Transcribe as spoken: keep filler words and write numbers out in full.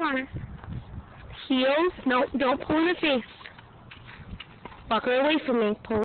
on. Heels. No, don't pull in the face. Walk her away from me. Pull